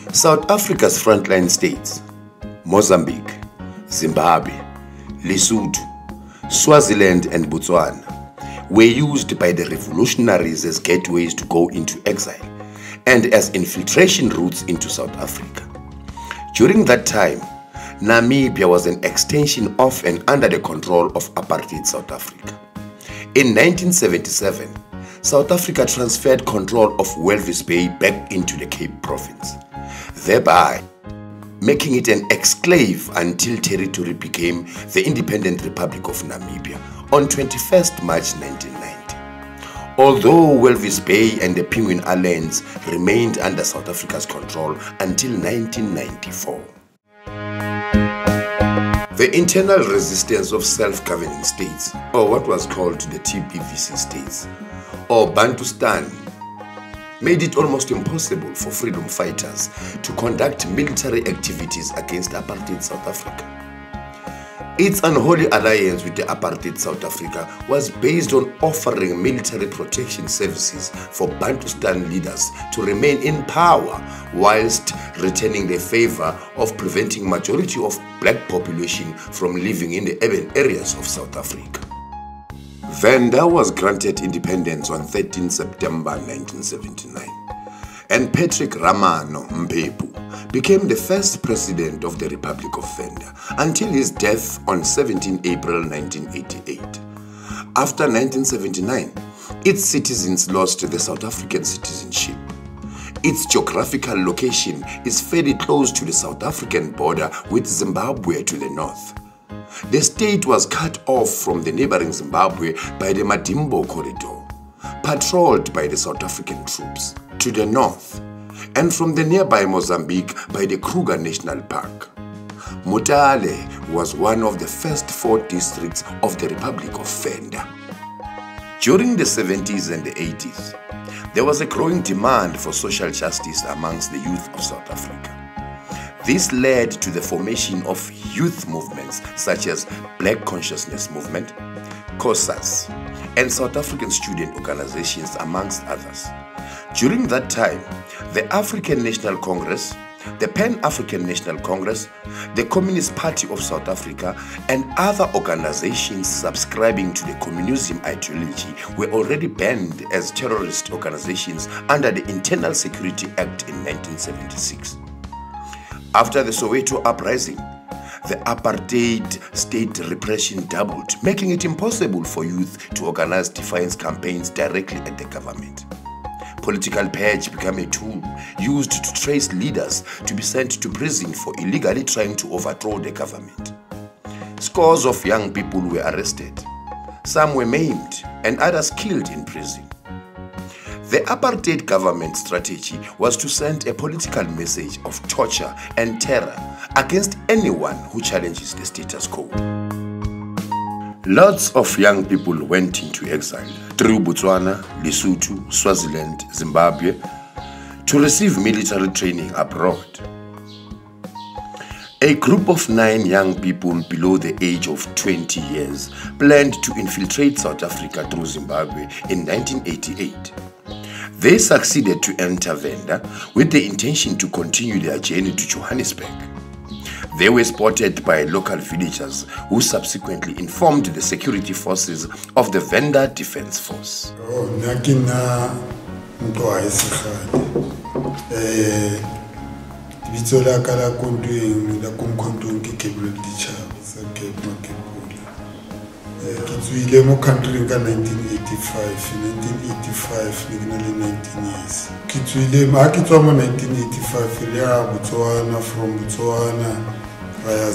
South Africa's frontline states, Mozambique, Zimbabwe, Lesotho, Swaziland and Botswana, were used by the revolutionaries as gateways to go into exile and as infiltration routes into South Africa. During that time, Namibia was an extension of and under the control of apartheid South Africa. In 1977, South Africa transferred control of Walvis Bay back into the Cape Province, thereby making it an exclave until territory became the Independent Republic of Namibia on 21st March 1990. Although Walvis Bay and the Penguin Islands remained under South Africa's control until 1994. The internal resistance of self-governing states, or what was called the TBVC states, or Bantustan, made it almost impossible for freedom fighters to conduct military activities against apartheid South Africa. Its unholy alliance with the apartheid South Africa was based on offering military protection services for Bantustan leaders to remain in power whilst retaining the favor of preventing majority of black population from living in the urban areas of South Africa. Venda was granted independence on 13 September 1979, and Patrick Ramano Mpepu became the first president of the Republic of Venda until his death on 17 April 1988. After 1979, its citizens lost the South African citizenship. Its geographical location is fairly close to the South African border with Zimbabwe to the north. The state was cut off from the neighboring Zimbabwe by the Madimbo Corridor, patrolled by the South African troops to the north, and from the nearby Mozambique by the Kruger National Park. Mutale was one of the first 4 districts of the Republic of Venda. During the 70s and the 80s, there was a growing demand for social justice amongst the youth of South Africa. This led to the formation of youth movements such as Black Consciousness Movement, COSAS, and South African student organizations amongst others. During that time, the African National Congress, the Pan-African National Congress, the Communist Party of South Africa, and other organizations subscribing to the communism ideology were already banned as terrorist organizations under the Internal Security Act in 1976. After the Soweto uprising, the apartheid state repression doubled, making it impossible for youth to organize defiance campaigns directly at the government. Political purge became a tool used to trace leaders to be sent to prison for illegally trying to overthrow the government. Scores of young people were arrested. Some were maimed and others killed in prison. The apartheid government strategy was to send a political message of torture and terror against anyone who challenges the status quo. Lots of young people went into exile through Botswana, Lesotho, Swaziland, Zimbabwe to receive military training abroad. A group of 9 young people below the age of 20 years planned to infiltrate South Africa through Zimbabwe in 1988. They succeeded to enter Venda with the intention to continue their journey to Johannesburg. They were spotted by local villagers who subsequently informed the security forces of the Venda Defense Force. Kitsuile mo country ka 1985, 19 years. Kitsuile ma kitswa mo 1985 ya Botswana, from Botswana via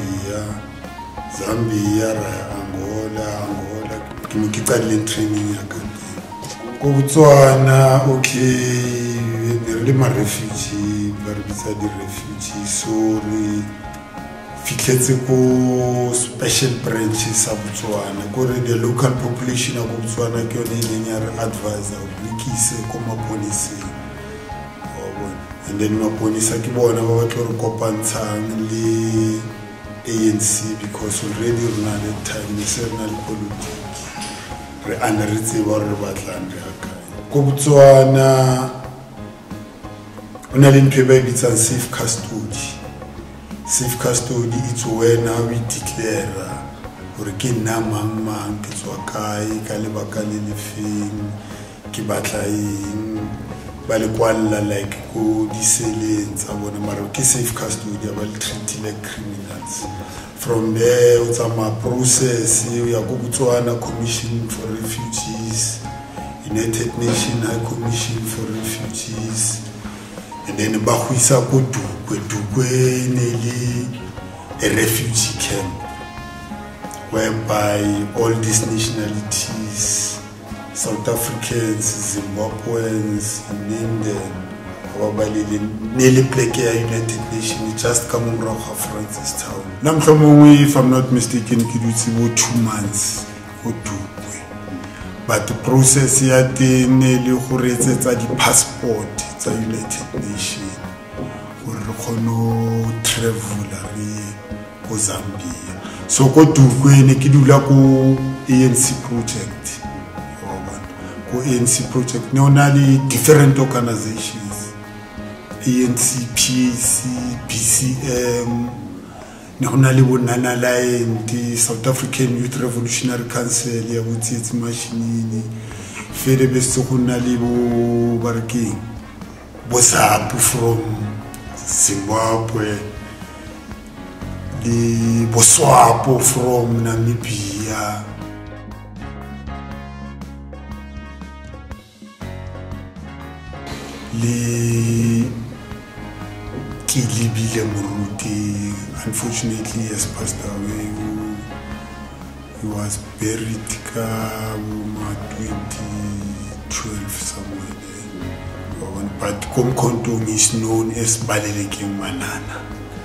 Zambia ra Angola kimikitale training ya kanti. Ko Botswana okay le ma refugee, ba re bitsa di refugee sorry. Fitlhetse ko special branches sa Botswana gore the local population of Botswana ke yone e nya re advisor likise ko mapoliseng and then maponisa ke bona ba batlo re kopantshang le ANC because already rena le time national politics re analyze ba re batlang re akae ko Botswana on a ntho e ba e bitsang safe custody. Safe custody it's when we declare gore ke nna mang ke tswa kae ka lebaka le lefeng ke batla eng ba le kwalla like go diseleng tsa bona mara ke safe custody ba le treat like criminals. From there it's a process ya go Botswana Commission for Refugees, United Nations High Commission for Refugees, and then ba go isa go Dukwe nearly a refugee camp whereby all these nationalities, South Africans, Zimbabweans, nearly play United Nations, just come from Francistown. If I'm not mistaken, it 2 months or 2. But the process here, nearly the passport, it's a United Nations. We travel to Zambia. So go to the ANC project. ANC project. No, only different organizations. ANC, PAC, BCM, Nahonali Nana Line, the South African Youth Revolutionary Council, Yabuti Machinini, Fedebes Honali Barking, Bosapu from Zimbabwe, the Boswapo from Namibia. Le Kilibile Muruti, unfortunately, has passed away. He was buried in 2012 somewhere there. But Komkontong is known as Baleleking Manana.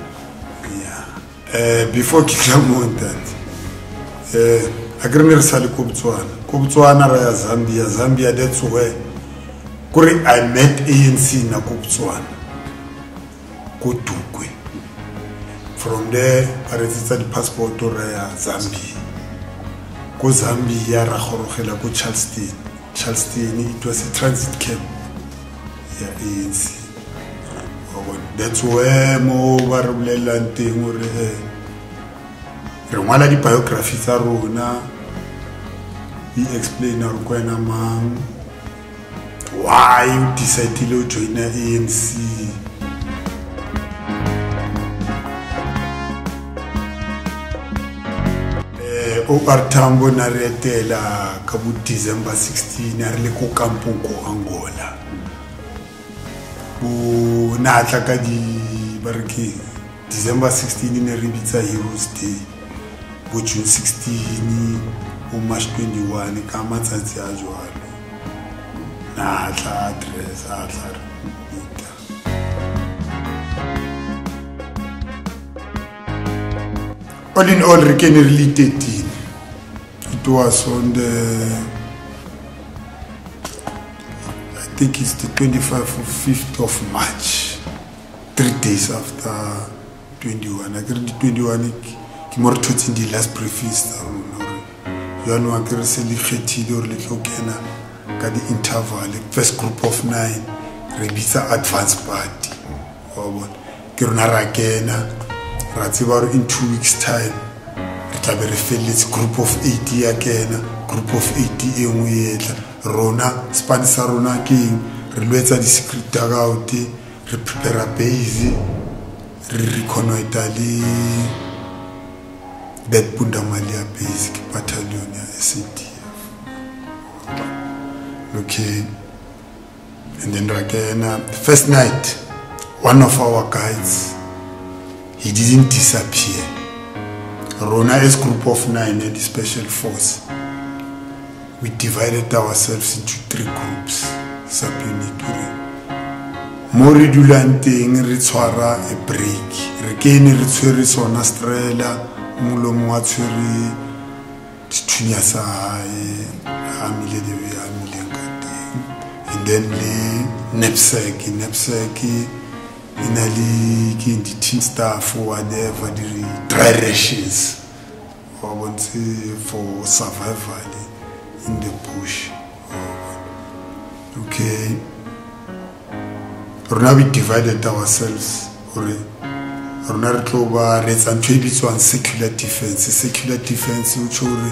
Yeah. Before Kiklamontan, Agremer Sali Kubtswana Raya Zambia, that's where I met ANC na Botswana, Dukwe. From there, I registered the passport to Zambia. Go Zambia, Rakhorogela, go Charleston. Charleston, it was a transit camp. Yeah, ANC. That's where mo barulela nteng gore re ngwala di biography tsa rona. He explained our kwena mang. Why you decided to join the ANC? Obartambo na retela kabu December 16 na rile ko kampong ko Angola. Bu na tlaka di barke December 16 ne re bitsa Heroes Day. Bu June 16 o March 21 ka matsatsi a jwalo. All in all, we can really 13. It was on the, I think it's the 25th or 5th of March, 3 days after 21. I think the 21, I'm in the last preface. You know, I'm the interval, first group of 9, Rebisa advanced party. Kiruna Rakena, Ratibar in 2 weeks' time. Retaberefel, group of 80 again, group of 80 in Rona, Spanish Rona King, Relueta the secret dagauti, Reprepara base, Ricono Italy, that Bundamalia basic battalion, SAT. Okay, and then again, first night, one of our guides, he didn't disappear. Rona's group of 9 and the special force, we divided ourselves into 3 groups, subunitary. Mori dulanting ritswara a break, rekeni ritswari sona strela, mulo mwatwari, titunyasa amile dewe amile. And then the knapsack, inali the tin stuff or whatever, the dry rations for survival in the bush. Okay. we divided ourselves. Rona re tlo ba re tsa ntho e bitswang secular defense. Secular defense o tshore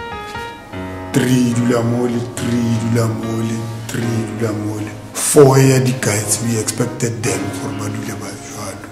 3 dula mole, 3 dula mole, 3 dula mole. 4 year the guides, we expected them for badule ba jwalo.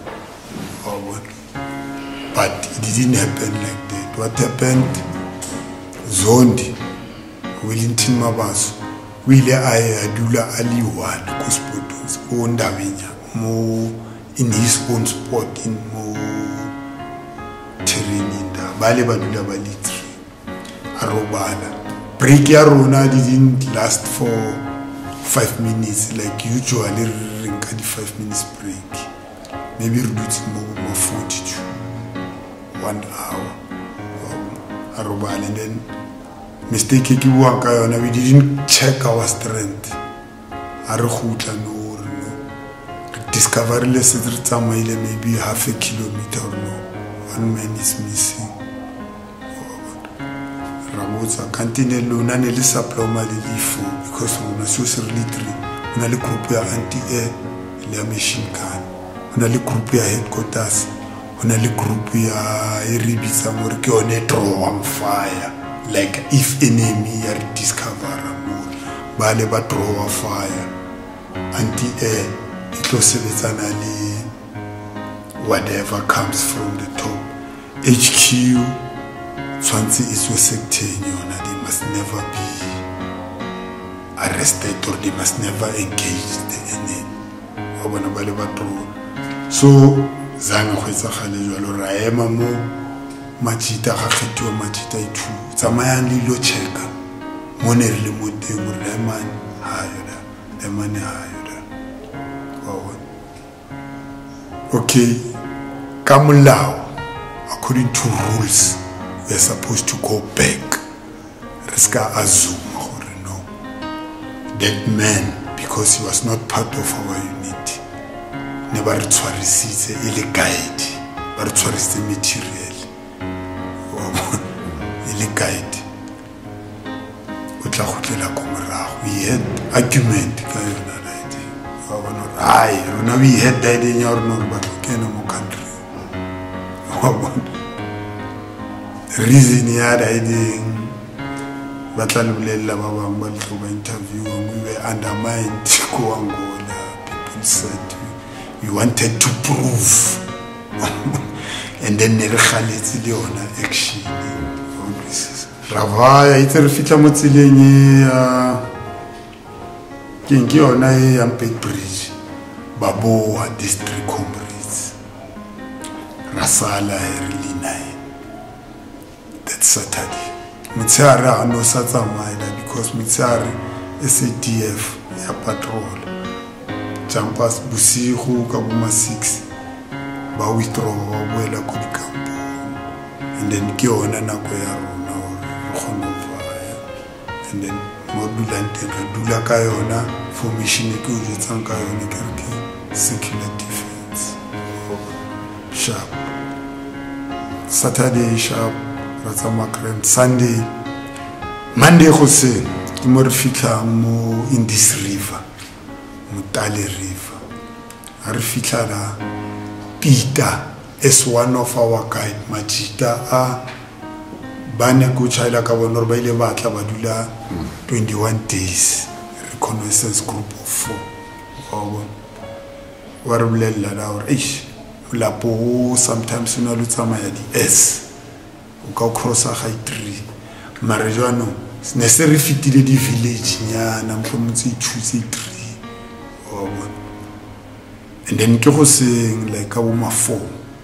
But it didn't happen like that. What happened? Zondi, Wellington Mabaso, Wile Ayadula Ali one, Cospotons, Ondavina, more in his own spot, in more terrain in the Bale Badula Balitri, Arobala. Break Yarona didn't last for 5 minutes, like usually, 5 minutes break. Maybe reduce more 42. 1 hour. Arobala, and then mistake we didn't check our strength. No. Discovery less maybe half a kilometer or no. 1 man is missing. Ramosa continue luna ne le supplement le lifo because on a social military. On a le groupe ya anti-air, le machine gun. On a le groupe ya headquarters. On a le groupe ya Iribisa Morke on a draw on fire. Like if enemy are discover more. Bale ba draw on fire. Anti-air, it was whatever comes from the top. HQ, Swansea is so sectarian, they must never be arrested or they must never engage the enemy. So, Zanga Hweza Khalejwalo Raema mo Machita Haketwa Machita itu. Zamayan Lilo Cheka. Moner Limote Murleman Hayoda. Lemane Hayoda. Okay. Kamulao, according to rules, we are supposed to go back. Riska Azuma or no. That man, because he was not part of our unity. Never received a guide, but received material. Guide. We had argument. We had that in your north, but we can't more country. Reason here, I didn't. But I interview, we were undermined. People said we wanted to prove. And then Nerkhalitiliona action. Ravaya, it's a refita Motilini Kingiona Yampet Bridge, Baboa District Comrades, Rasala Erlinai. That's Saturday. Mitsara no Satamaida because Mitsari SADF, a patrol. Champas Busihu Kabuma 6, Ba withdraw Wela Kudikampo, and then Kiona Nakoyaro. And then Modulante Dula Kayona formation Kayona secular defense. Sharp. Saturday sharp, Razamakrem. Sunday, Monday Jose, Morfika mo in this river, Mutali River. Arifika Peter is one of our guide, Machita Bane Kuchaila Kabonor Baile Baka Badula 21 days reconnaissance group of 4. Warablela or Ish Lapo sometimes in Alutama S Uka cross a high tree Marijuano necessary fit the village Yan from choose tree and then Kiko saying like Kabuma 4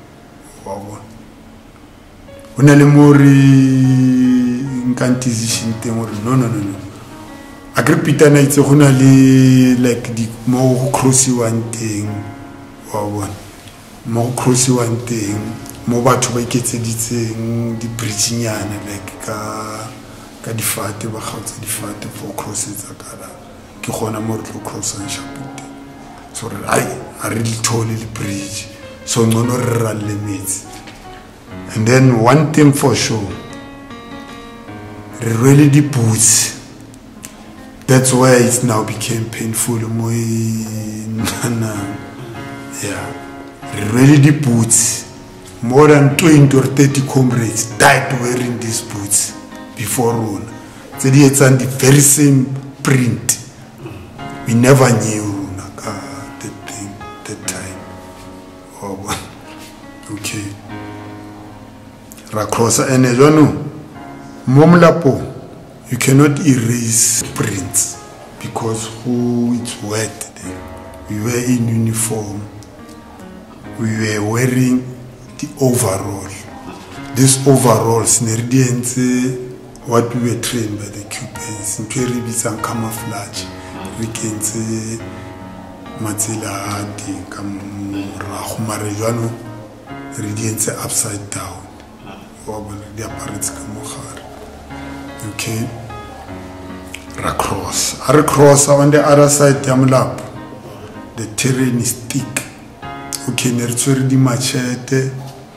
Unalemori incantization thing or no. Agripita nights only like the more crossy one thing or one more crossy one thing, more bad to make it thing the Bridgian like Kadifate Bahouts the fat for crosses Akara Kihona Mortal Cross and Shapit. So I really told the bridge, so no run limits. And then one thing for sure, really the boots, That's why it now became painful. Yeah, really the boots. More than 20 or 30 comrades died wearing these boots before Rona. So it's on the very same print. We never knew that time. Oh, okay. Rakrosa and Momlapo, you cannot erase prints because it's wet there. We were in uniform. We were wearing the overall. This overalls, what we were trained by the Cubans, in Peribis camouflage. We can say Matsila, Rahumarejano, radiance upside down. The apparatus okay. Recross on the other side, Yamlap. The terrain is thick. Okay, Nertsuri machete.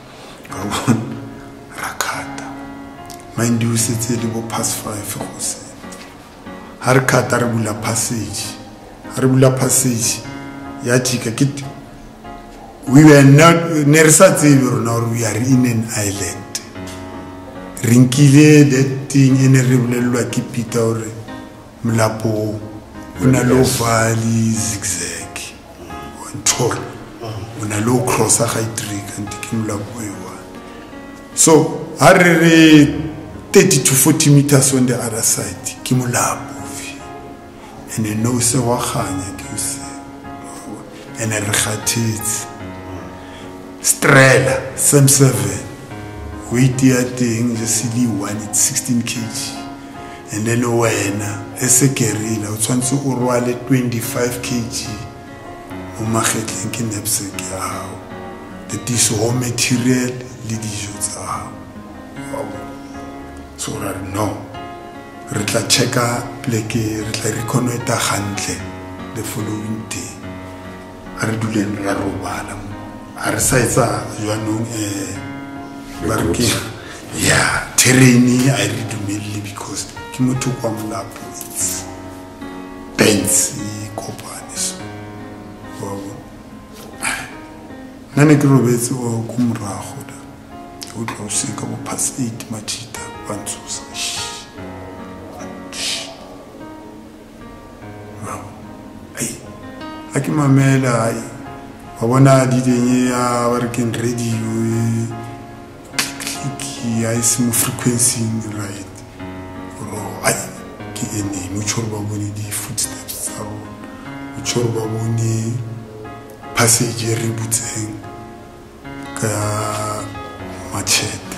Rakata. Mind you, it's a little past 5 hours. Harkata Arbula Passage. Arbula Passage. Yachika kit. We were not Nersatevir now, we are in an island. Rinkile, that thing in a river, Kipita or Mlapo, Unalo Valley, zigzag, one tour, Unalo cross a high trick and taking Mlapo. So, I 30 to 40 meters on the other side, Kimulapo. And a no se wahanya, you say, and a rehatit. Strela, same 7. Weight thing, just silly one, it's 16 kg. And then when as a guerrilla, it's once to Urwale 25 kg. Umahet linking nepsek how that is home material, Lidijos are. So, no. Ritla checka, pleke, ritla reconnoiter handle the following day. Ardulen Rarobalam. Arsaisa, you are known yeah, terrain I read mainly because Kimoto Kwamlapo it's bends Copanis. Nanegrovets or Kumra Hoda. Would go sick of past 8 machita, Bantus. Akimamela, I wanna did working radio. I see frequency right. I get mutual baboni the footsteps. Mutual baboni passage rebooting. Machete.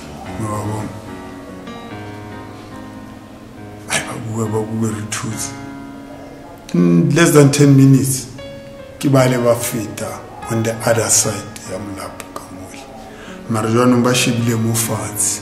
I will choose. In less than 10 minutes, Kibale Wafita on the other side. Yamlap. Marjano Bashibile Mufats.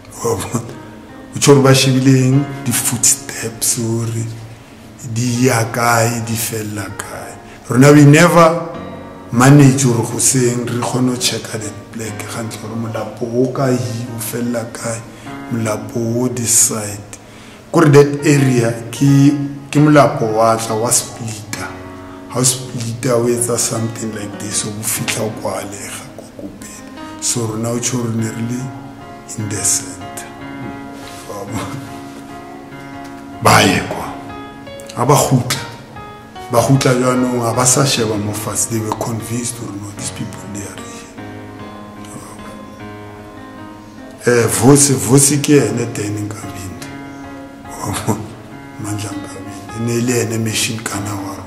Uchor Bashibiling, the footsteps, or the Yakai, the Fellakai. Rona, we never manage or Hussein, Rihono check at the black Hantor Mulapo, Okai, Fellakai, Mulapo, this side. Could that area, Kimulapo was splitter. How splitter with something like this, or fit out Waleha. So now you're nearly in the center. Bayekwa. Bahuta Yano, Abasasheva Mofas, they were convinced to know these people they are here. Vosike and a tending cabin. Manjam cabin. Nearly a machine canawar.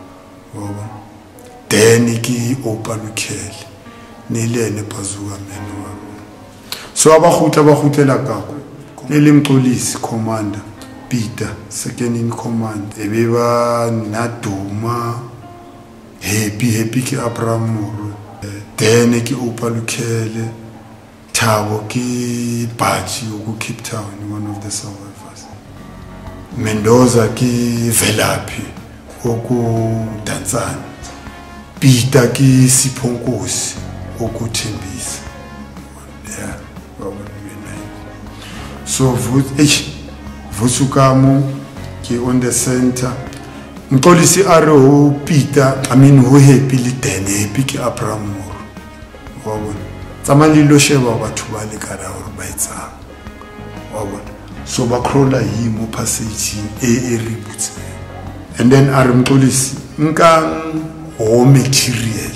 Teniki open kill. Nele Pazua Menua. So Abahuta Lakaku, Nelim Police Commander, Peter, second in command, Ebeva Natuma, Happy Abraham, Teneki Opalukele, Tawoki, Bachi, Ugu Cape Town, one of the survivors. Mendoza ki Velapi, Oku Tanzan, Peter ki Siponkosi. Okutembisa. Yeah, probably 9. So Vusukamo, on the center Mxolisi a re ho Peter I mean ho happy le tene happy ke Abraham Moro wa bona tsamali lo sheba batho ba le ka ra hore ba etsang wa bona so ba crolla himo passage e ributse and then a re Mxolisi nka ho material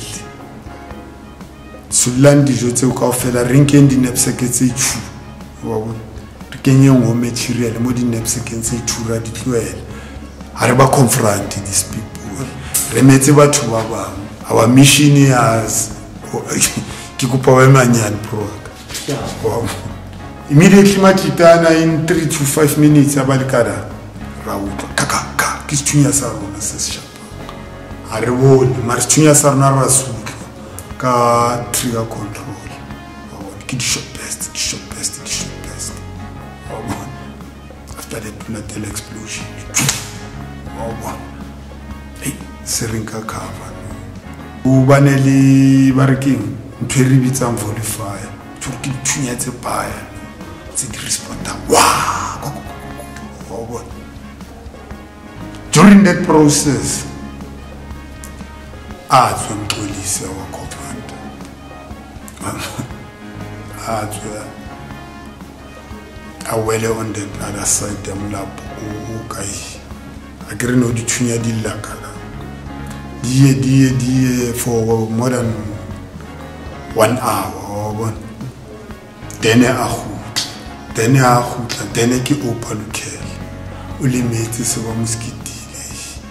sulandi jo tse ka ofela rinkeng di knapsack tse chu wa bona re kenyeng ho material mo di knapsack tse thura di tloela ha re ba confront these people re metse batho ba bang our mission is ke kopa wa manyane pro immediately matitana in 3 to 5 minutes abalikada ra utlwa kaka ke stunya sa rona se shapa ha re bone mara stunya sa rona ra sutla ka trigger control ke di shot best after that little explosion hey serinka cover ubaneli barking ntweri bitsang volify tsoki thunya tse baya tse di responda wow during that process Mxolisi our commander awele on the other side them lap kai agree no di thunya di lakala die for more than 1 hour then ke opa lokela o limetse se ba muskitile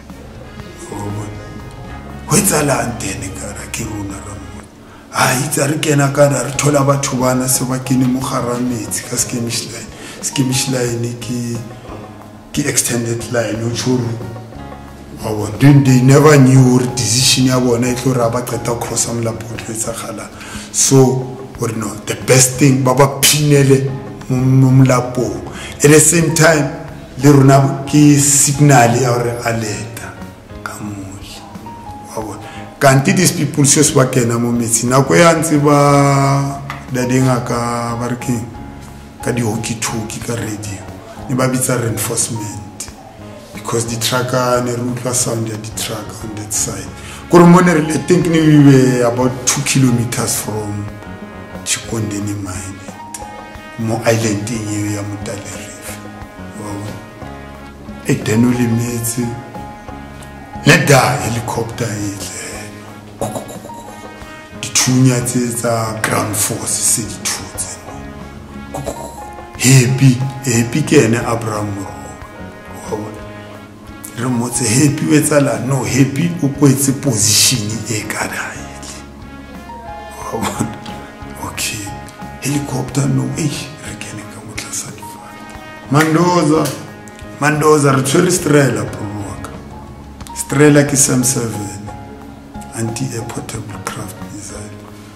ho itsala antene kara ke rona ramona itsa re kena kana re thola batho bana se ba kene mo garametsi ka skemish line ki extended line o churu they never knew or decision ya bona e tlo ra ba qeta cross am la botlo etsa khala so or no the best thing baba pinele mumlapo at the same time le rona ki signal ya re aleta kamuli kanti these people se ba kena mo metsi na ko ya ntse ba dadinga ka barking ka di hockey talkie ka radio ni ba bitsa reinforcement because the tracker and the route sound the track on that side. Kurumone, I think we were about 2 kilometers from Chikondeni mine, more island in Yamutale Reef. It then only means let that helicopter the Chunya is a ground force, say the truth. Happy can Abraham Moro. Remotse happy wetsala no happy o kwetse position e kada okay helicopter no re kene ka motlasa difa Mandoza re tshwere Strela promoka Strela ke Sam7 anti-air portable craft missile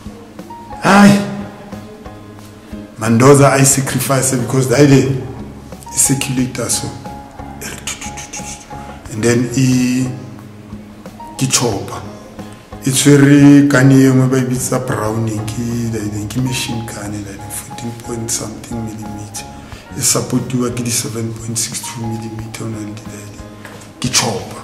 Mandoza I sacrifice because they did circulator so and then chopper it's very kanye mo ba bitsa Browning ki machine gun like 14 point something millimeter is supportiwa ki 7.62 millimeter on the chopper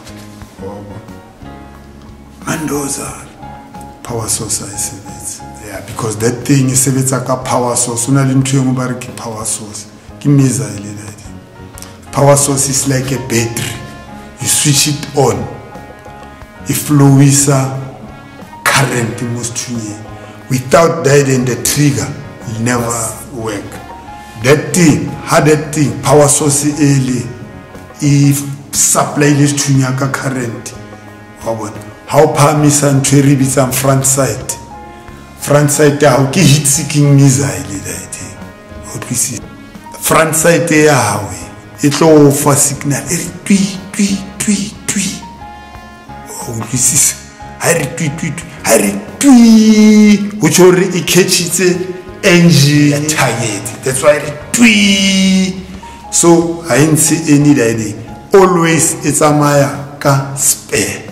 Mandoza power source is yeah because that thing is a power source una le ntwe mo ba re ki power source ki missile power source is like a battery. You switch it on. It flows current most without that in the trigger, it never work. That thing, that thing, power source early, if supply this to current. How permis and cherry bits on front side. Front side, how ki heat seeking missile. What we see. Front side, how it all for signal. Twi. Oh, this is I retweet. Which already catches the engine tired. That's why I retweet. So I ain't see any idea. Always it's a maya ka spare.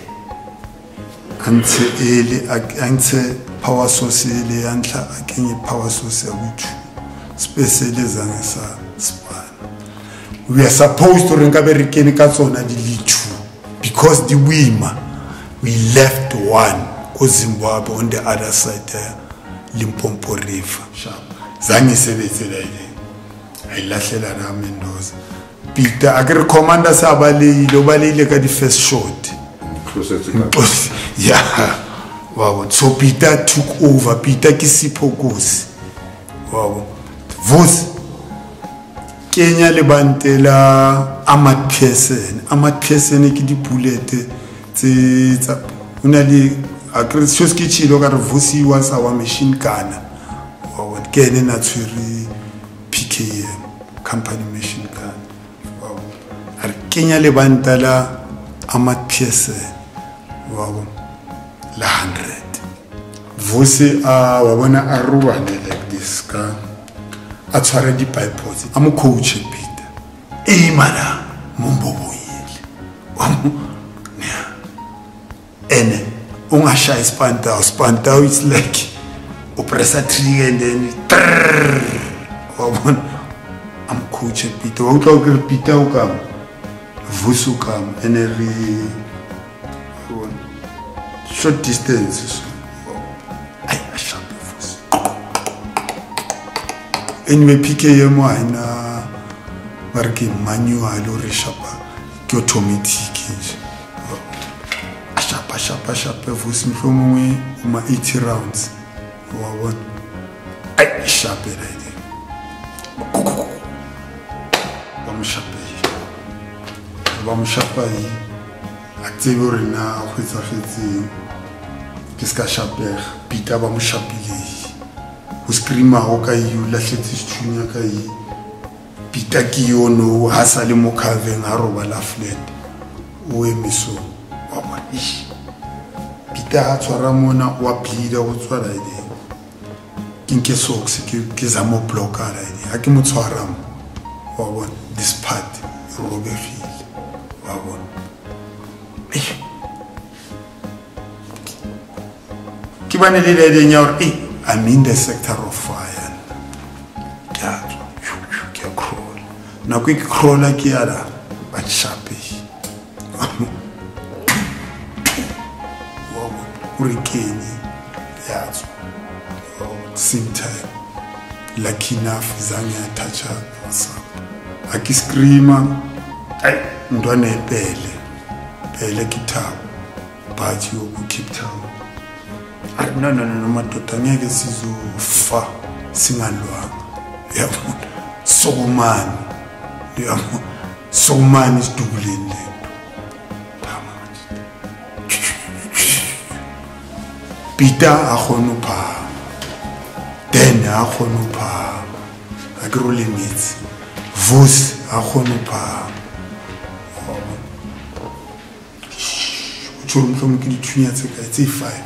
Ante power source le antla akenye power source ya which specially zangesa span. we are supposed to ringa berikeni ka tsona di litu because the women we left one ko Zimbabwe on the other side Limpopo River sharp zange sebetse la ile ayilahlela na Mendoza Peter agri commander sabalile obalile ka di first shot closer to yeah wow so Peter took over Peter Kisiphokosi wow vos Kenya le bantela Ahmad Pearson ki di bullet tsa una le agri chose ki chilo ka re vosi wa sa wa machine gun wow kene na tshwere PKM company machine gun wow ar Kenya le bantela Ahmad Pearson wow la 100 vosi wa bona a ruwane like this ka a tshware di pipes am coach Peter mana momboboyile ene ungashaya spantao it's like upressa trigger and then wabona am coach Peter wa utla ke Peter o kam vusu kam ene ri short distance ai sharp vusu anyway PKM ina marke manual o re shapa ke automatic sharp vusu mhlomongwe uma 80 rounds wabona ai sharp right vamos chapa yi active rena khwetsa fetse ke ska chaper Peter ba mo chapile ho screama ho ka yi la hletse tshwunya ka yi Peter ki yono ha sa le mo caveng ha roba la flat o emiso wa ba Peter ha tshwara mona wa bleed o tshwara ide kinke socks ke za mo blocker ide ha ke mo tshwara wa bona this part robe feel wa bona ki bane le le nyaur I'm in the sector of fire ke crawl na quick crawler ke ala ba shape wa urikeni yazo same time lucky enough zange athatha WhatsApp aki screamer ay ndwana epele kitabo bathi ku Cape Town no madoda ngeke sizofa singalwa yabona sokumani isidubuleni Peter a khona pha then a khona pha a ke role metsi vos a khona pha churumhlomo ke dithunya tse ka tse 5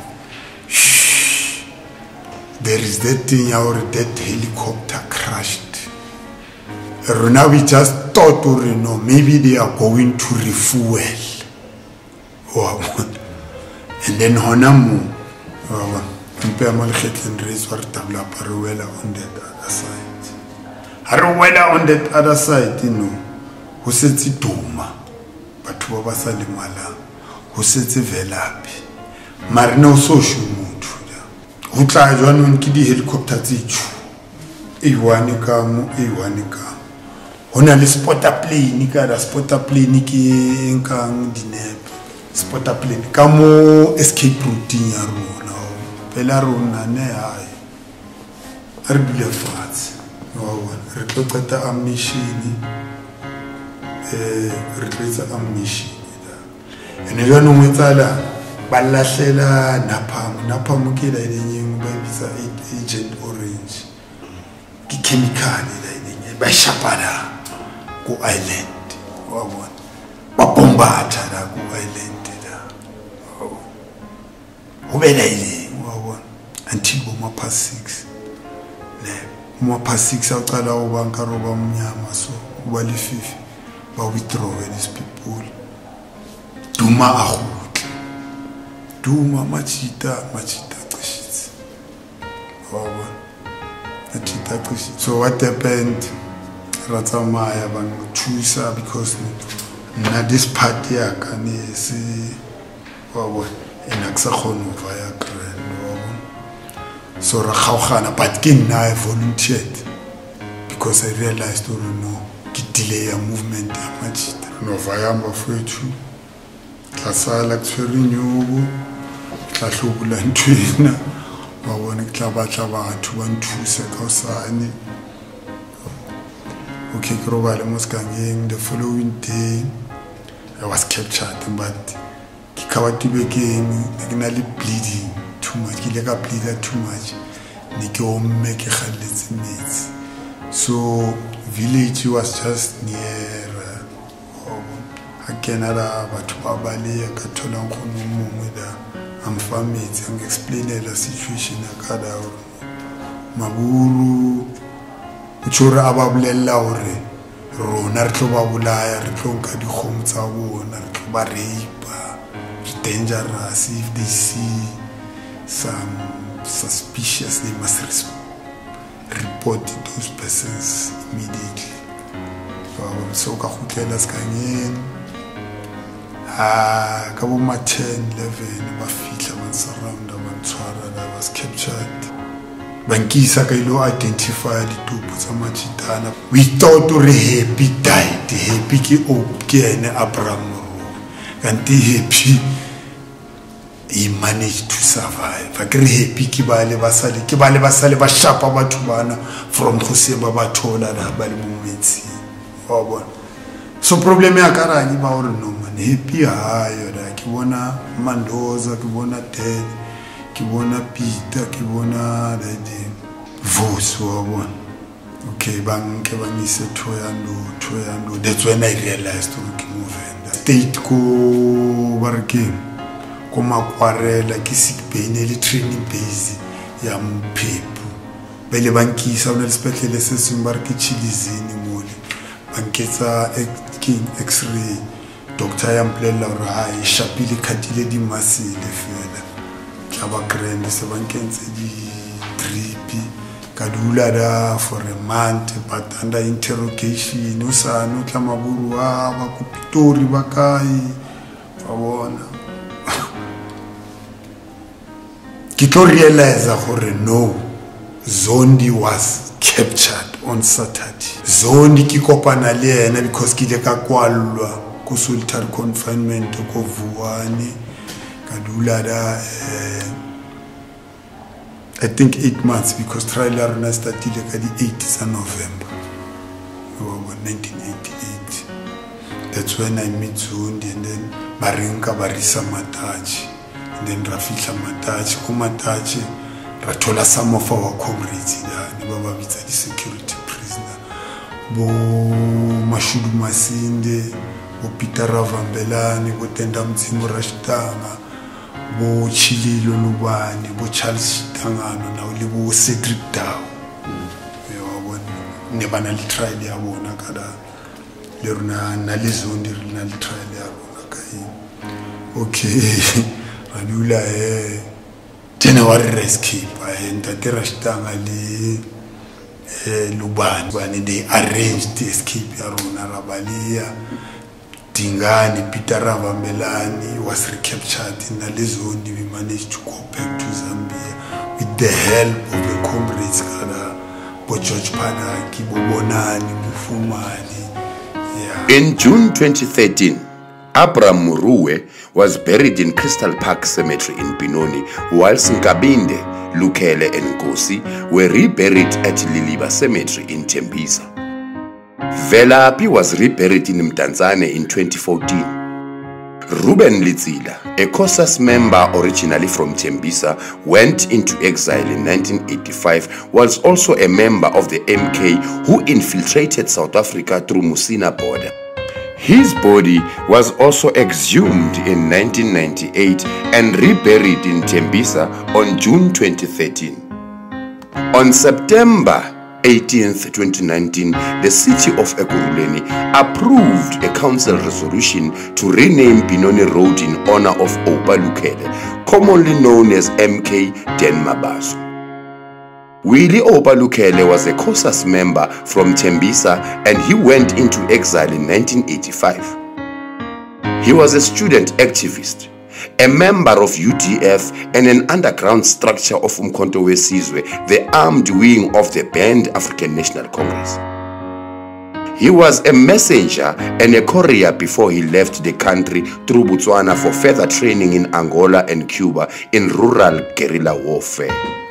there is that thing or that helicopter crashed. Now we just thought, no, maybe they are going to refuel. And then Honamu, Imperial Hetland race for Tabla Paruela on that other side. Haruela on that other side, you know, who says it Duma, but Wabasa Limala, who says it Velapi, Marino social mood. Utla jwanong ki di helicopter tsethu iwanika hona le spotter plane ka da spotter plane ke nkang dinepe spotter plane ka mo escape route ya rona pela rona ne hai re bile fatshe re tloqeta ammission re tloetsa ammission ene jwanong etsala balahlela naphamu ke la ilenyeng ba bitsa agent orange ke chemical la ilenyeng ba shapana ku island wa bona ba bombatha la ku island la ho bela ile wa bona until bo past 6 le mo past 6 aqala o banka roba mnyama so ba le 5 ba withdraw these people Duma a Duma machita qishitsi wabona machita qishitsi so what happened ratsamaya ba nthusa because nna this part ya ka ne se wa bona ena ke sa khona va ya grand wa bona so ra khaugana but ke nna I volunteered because I realized no ke delay ya movement ya machita no va ya mafethu tla sala tswere nyubu tla hlobula ntwena wa bona ke tla batla batho ba nthusa ka usane. Okay, the following day I was captured, but I covered again, bleeding too much. I bleeded too much. So village was just near. Again, I'm family. I'm explaining the situation. Maburu. Chura ababulela hore rona re tlo ba bolaya re tlo nka dikgomo tsa bona re tlo ba rape dangerous if they see some suspicious they must report those persons immediately. So ka khutlela skanyeng ka bo ma 10-11 ba fitla ba surround ba ntshwara. I was captured. Bankisa ka ilo identify ditupu tsa machitana. We thought to Happy died. Happy ki ene Abraham Moruwe. Kanti Happy he managed to survive. Akere Happy ki bale basale ba shapa batho bana from Khoseba ba thola la ba le mometsi. Wa bona. So problem ya karani ba hore no man Happy hayo da ke bona Mandoza ke bona Ted ki bona Peter ki bona the voice wa bona. Okay, banke bangise thoyando. That's when I realized to move in state ko barking ko makwarela ki sick pain le training base ya mphepho bele bankisa ona sepetlele se simbarki chilizini mole banketsa x-ray doctor ya mplela ra ha shapile khatile di masile fela aba grand se bankentse di drip kadula da for a month but under interrogation usano tla maburu wa ba ku Pitori ba kai fa bona ke tlo realize gore no Zondi was captured on Saturday. Zondi ki kopana le yena because ke le ka kwalwa ku solitary confinement ko Vuwani kadula da I think 8 months because trial runa started at the 8th of November 1988. That's when I met Zondi and then Barinka Barisa Matachi and then Rafika Matachi Kumatachi Ratola some of our comrades Baba Vita the security prisoner Bo Mashudu Masinde Bo Peter Ravambelani Bo Tenda Mtsingo Rashtanga Bo Chililo Lubani Bo Charles Tangano na Bo Cedric Dow Nebana li trial ya bona kada leruna na lizondi na li trial ya bona kai okay anula January rescue and the Rashtanga li Lubani when they arranged the escape ya rona Rabalia Dingani Peter Ravambelani was recaptured in Alizondi. We managed to go back to Zambia with the help of the comrades kada Bo George Panaki Bo Bonani Mufumani. In June 2013, Abraham Moruwe was buried in Crystal Park Cemetery in Benoni, whilst Nkabinde, Lukele and Nkosi were reburied at Liliba Cemetery in Tembisa. Velaphi was reburied in Mdantsane in 2014. Ruben Litsila, a COSAS member originally from Tembisa, went into exile in 1985, was also a member of the MK who infiltrated South Africa through Musina border. His body was also exhumed in 1998 and reburied in Tembisa on June 2013. On September 18th, 2019, the city of Ekurhuleni approved a council resolution to rename Benoni Road in honor of Oupa Lukele, commonly known as MK Den Mabaso. Willie Obalukele was a COSAS member from Tembisa and he went into exile in 1985. He was a student activist, a member of UDF and an underground structure of Umkhonto weSizwe, the armed wing of the banned African National Congress. He was a messenger and a courier before he left the country through Botswana for further training in Angola and Cuba in rural guerrilla warfare.